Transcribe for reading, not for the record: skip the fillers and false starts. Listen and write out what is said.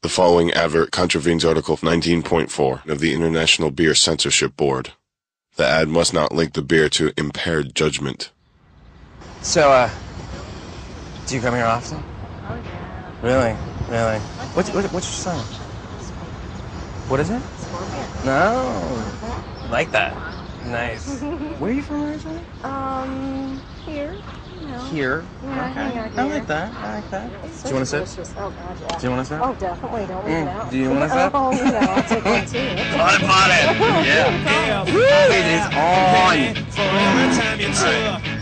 The following advert contravenes Article 19.4 of the International Beer Censorship Board. The ad must not link the beer to impaired judgment. So, do you come here often? Oh, yeah. Really? Really? What's your son? What is it? Scorpion. No. I like that. Nice. Where are you from originally? Here. You know. Here. Yeah, Okay. hang out I here. like that. I like that. It's Do you want to so sip? delicious. Oh, God, yeah. Do you want to sip? Oh, definitely. Don't leave it out. Do you want to sip? Oh, yeah, I'll take one, too. On it. Yeah. Woo! It is on. For every time you took